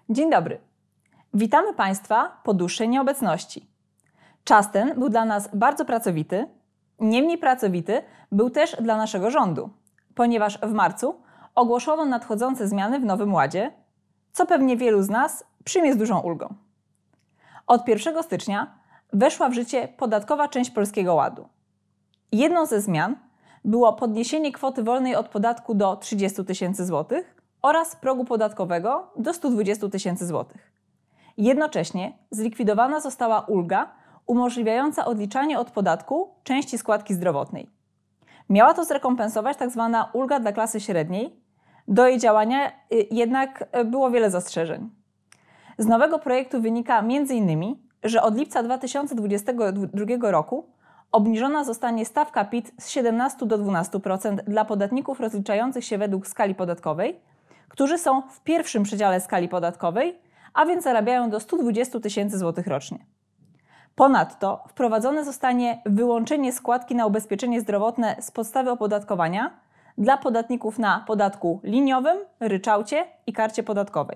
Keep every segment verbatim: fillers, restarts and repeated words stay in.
Dzień dobry. Witamy Państwa po dłuższej nieobecności. Czas ten był dla nas bardzo pracowity, niemniej pracowity był też dla naszego rządu, ponieważ w marcu ogłoszono nadchodzące zmiany w Nowym Ładzie, co pewnie wielu z nas przyjmie z dużą ulgą. Od pierwszego stycznia weszła w życie podatkowa część Polskiego Ładu. Jedną ze zmian było podniesienie kwoty wolnej od podatku do trzydziestu tysięcy złotych oraz progu podatkowego do stu dwudziestu tysięcy złotych. Jednocześnie zlikwidowana została ulga umożliwiająca odliczanie od podatku części składki zdrowotnej. Miała to zrekompensować tzw. ulga dla klasy średniej. Do jej działania jednak było wiele zastrzeżeń. Z nowego projektu wynika między innymi, że od lipca dwa tysiące dwudziestego drugiego roku obniżona zostanie stawka P I T z siedemnastu do dwunastu procent dla podatników rozliczających się według skali podatkowej, którzy są w pierwszym przedziale skali podatkowej, a więc zarabiają do stu dwudziestu tysięcy złotych rocznie. Ponadto wprowadzone zostanie wyłączenie składki na ubezpieczenie zdrowotne z podstawy opodatkowania dla podatników na podatku liniowym, ryczałcie i karcie podatkowej.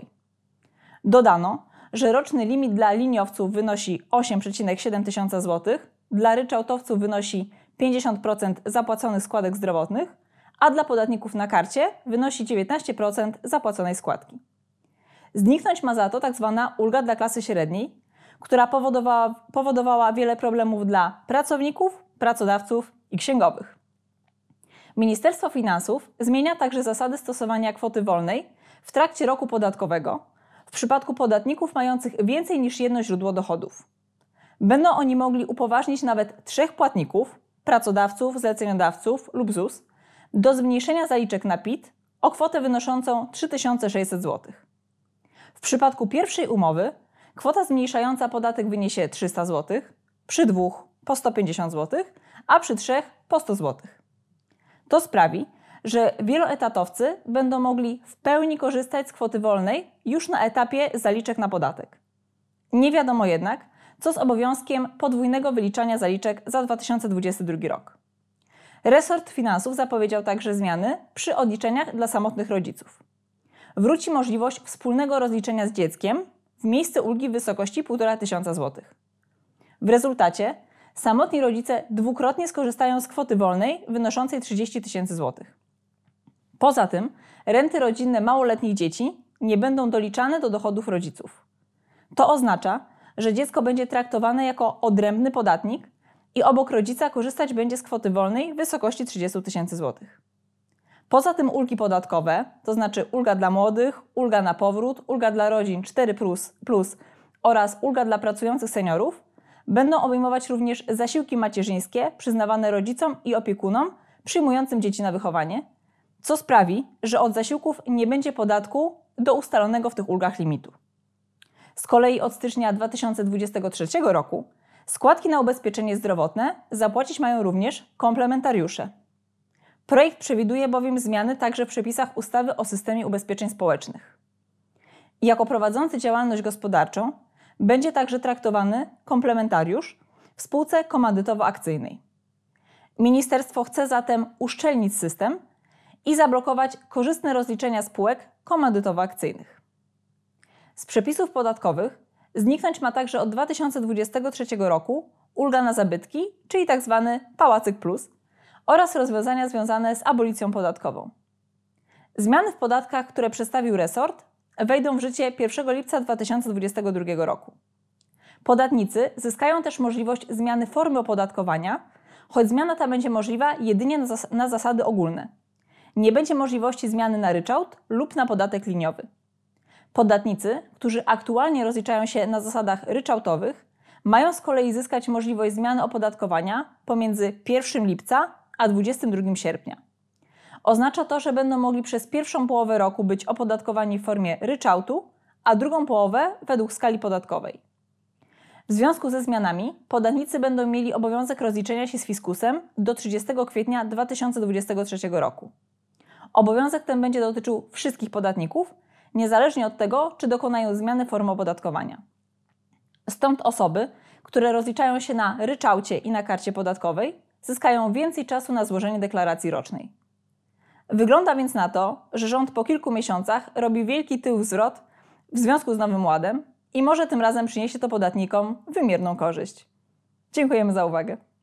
Dodano, że roczny limit dla liniowców wynosi osiem przecinek siedem tysiąca złotych, dla ryczałtowców wynosi pięćdziesiąt procent zapłaconych składek zdrowotnych, a dla podatników na karcie wynosi dziewiętnaście procent zapłaconej składki. Zniknąć ma za to tzw. ulga dla klasy średniej, która powodowała, powodowała wiele problemów dla pracowników, pracodawców i księgowych. Ministerstwo Finansów zmienia także zasady stosowania kwoty wolnej w trakcie roku podatkowego w przypadku podatników mających więcej niż jedno źródło dochodów. Będą oni mogli upoważnić nawet trzech płatników, pracodawców, zleceniodawców lub Z U S, do zmniejszenia zaliczek na P I T o kwotę wynoszącą trzy tysiące sześćset złotych. W przypadku pierwszej umowy kwota zmniejszająca podatek wyniesie trzysta złotych, przy dwóch po sto pięćdziesiąt złotych, a przy trzech po sto złotych. To sprawi, że wieloetatowcy będą mogli w pełni korzystać z kwoty wolnej już na etapie zaliczek na podatek. Nie wiadomo jednak, co z obowiązkiem podwójnego wyliczania zaliczek za dwa tysiące dwudziesty drugi rok. Resort Finansów zapowiedział także zmiany przy odliczeniach dla samotnych rodziców. Wróci możliwość wspólnego rozliczenia z dzieckiem w miejsce ulgi w wysokości półtora tysiąca złotych. W rezultacie samotni rodzice dwukrotnie skorzystają z kwoty wolnej wynoszącej trzydzieści tysięcy złotych. Poza tym renty rodzinne małoletnich dzieci nie będą doliczane do dochodów rodziców. To oznacza, że dziecko będzie traktowane jako odrębny podatnik i obok rodzica korzystać będzie z kwoty wolnej w wysokości trzydziestu tysięcy złotych. Poza tym ulgi podatkowe, to znaczy ulga dla młodych, ulga na powrót, ulga dla rodzin cztery plus, plus oraz ulga dla pracujących seniorów, będą obejmować również zasiłki macierzyńskie przyznawane rodzicom i opiekunom przyjmującym dzieci na wychowanie, co sprawi, że od zasiłków nie będzie podatku do ustalonego w tych ulgach limitu. Z kolei od stycznia dwa tysiące dwudziestego trzeciego roku składki na ubezpieczenie zdrowotne zapłacić mają również komplementariusze. Projekt przewiduje bowiem zmiany także w przepisach ustawy o systemie ubezpieczeń społecznych. Jako prowadzący działalność gospodarczą będzie także traktowany komplementariusz w spółce komandytowo-akcyjnej. Ministerstwo chce zatem uszczelnić system i zablokować korzystne rozliczenia spółek komandytowo-akcyjnych. Z przepisów podatkowych zniknąć ma także od dwa tysiące dwudziestego trzeciego roku ulga na zabytki, czyli tzw. Pałacyk Plus, oraz rozwiązania związane z abolicją podatkową. Zmiany w podatkach, które przedstawił resort, wejdą w życie pierwszego lipca dwa tysiące dwudziestego drugiego roku. Podatnicy zyskają też możliwość zmiany formy opodatkowania, choć zmiana ta będzie możliwa jedynie na, zas- na zasady ogólne. Nie będzie możliwości zmiany na ryczałt lub na podatek liniowy. Podatnicy, którzy aktualnie rozliczają się na zasadach ryczałtowych, mają z kolei zyskać możliwość zmiany opodatkowania pomiędzy pierwszego lipca a dwudziestego drugiego sierpnia. Oznacza to, że będą mogli przez pierwszą połowę roku być opodatkowani w formie ryczałtu, a drugą połowę według skali podatkowej. W związku ze zmianami podatnicy będą mieli obowiązek rozliczenia się z fiskusem do trzydziestego kwietnia dwa tysiące dwudziestego trzeciego roku. Obowiązek ten będzie dotyczył wszystkich podatników, niezależnie od tego, czy dokonają zmiany formy opodatkowania. Stąd osoby, które rozliczają się na ryczałcie i na karcie podatkowej, zyskają więcej czasu na złożenie deklaracji rocznej. Wygląda więc na to, że rząd po kilku miesiącach robi wielki tył zwrot w związku z Nowym Ładem i może tym razem przyniesie to podatnikom wymierną korzyść. Dziękujemy za uwagę.